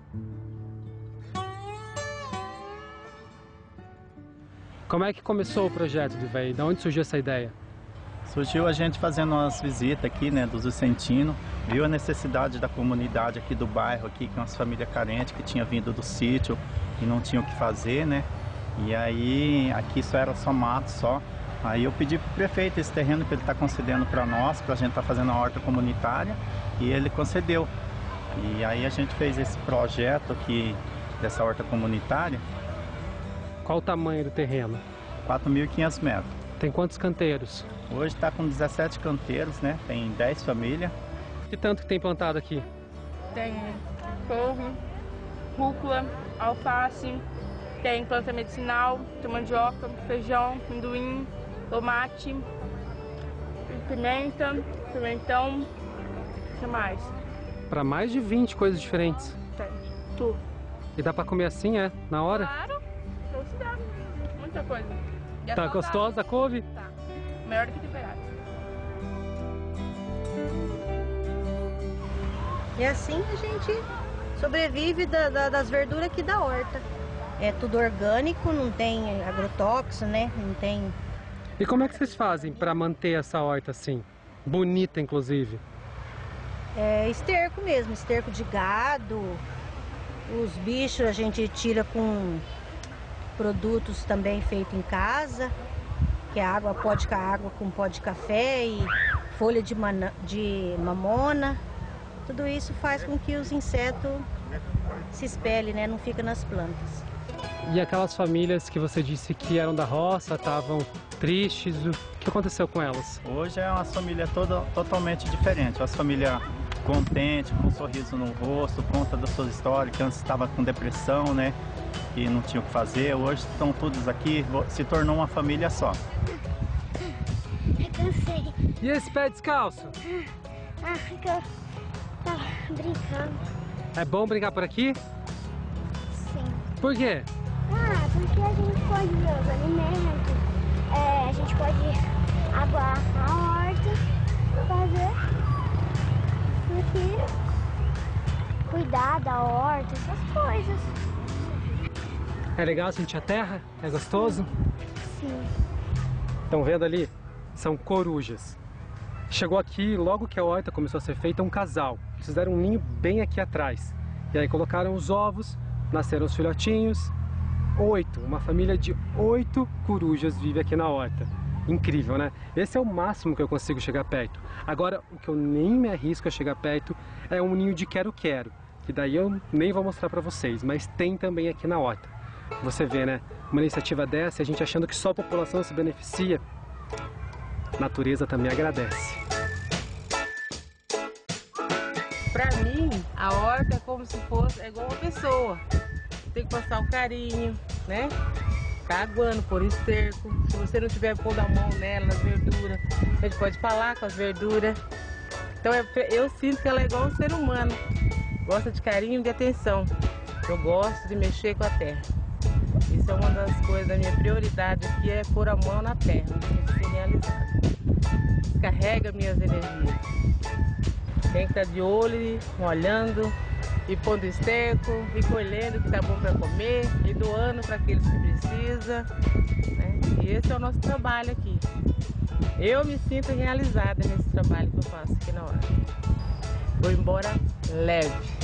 Como é que começou o projeto do Ivaí? De onde surgiu essa ideia? Surgiu a gente fazendo umas visitas aqui, né, dos vicentinos, viu a necessidade da comunidade aqui do bairro, aqui, que é umas famílias carentes que tinha vindo do sítio e não tinham o que fazer, né? E aí, aqui só mato, só. Aí eu pedi pro prefeito esse terreno que ele está concedendo para nós, para a gente estar fazendo a horta comunitária, e ele concedeu. E aí a gente fez esse projeto aqui, dessa horta comunitária. Qual o tamanho do terreno? 4.500 metros. Tem quantos canteiros? Hoje está com 17 canteiros, né? Tem 10 famílias. Que tanto que tem plantado aqui? Tem couve, rúcula, alface, tem planta medicinal, tem mandioca, feijão, amendoim, tomate, pimenta, pimentão, o que mais? Para mais de 20 coisas diferentes. Tem, tudo. E dá para comer assim, na hora? Claro, trouxe dá, muita coisa. E é Tá saudável. gostosa a couve? Tá, melhor do que temperado. E assim a gente sobrevive das verduras aqui da horta. É tudo orgânico, não tem agrotóxico, né? Não tem... E como é que vocês fazem para manter essa horta assim? Bonita, inclusive. É esterco mesmo, esterco de gado. Os bichos a gente tira com produtos também feitos em casa, que é água com pó de café e folha de mamona. Tudo isso faz com que os insetos se espelhem, né? Não fica nas plantas. E aquelas famílias que você disse que eram da roça, estavam tristes, o que aconteceu com elas? Hoje é uma família totalmente diferente. Uma família contente, com um sorriso no rosto, conta das suas histórias, que antes estava com depressão, né? E não tinha o que fazer. Hoje estão todos aqui, se tornou uma família só. Eu cansei. E esse pé descalço? Fica brincando. É bom brincar por aqui? Sim. Por quê? Porque a gente pode ver os alimentos, a gente pode aguar a horta, fazer aqui, cuidar da horta, essas coisas. É legal sentir a terra? É gostoso? Sim. Estão vendo ali? São corujas. Chegou aqui, logo que a horta começou a ser feita, um casal. Eles fizeram um ninho bem aqui atrás. E aí colocaram os ovos, nasceram os filhotinhos. 8, uma família de 8 corujas vive aqui na horta. Incrível, né? Esse é o máximo que eu consigo chegar perto. Agora, o que eu nem me arrisco a chegar perto é um ninho de quero-quero, que daí eu nem vou mostrar pra vocês, mas tem também aqui na horta. Você vê, né? Uma iniciativa dessa, a gente achando que só a população se beneficia, a natureza também agradece. Pra mim, a horta é como se fosse igual uma pessoa. Tem que passar o carinho, né? Ficar aguando, pôr esterco. Se você não tiver pondo a mão nela, nas verduras, a gente pode falar com as verduras. Então eu sinto que ela é igual um ser humano. Gosta de carinho e de atenção. Eu gosto de mexer com a terra. Isso é uma das coisas da minha prioridade aqui, é pôr a mão na terra, ser realizado. Descarrega minhas energias. Tem que estar de olho, olhando, e pondo esterco, e colhendo o que está bom para comer, e doando para aqueles que precisam. Né? E esse é o nosso trabalho aqui. Eu me sinto realizada nesse trabalho que eu faço aqui na horta. Vou embora leve.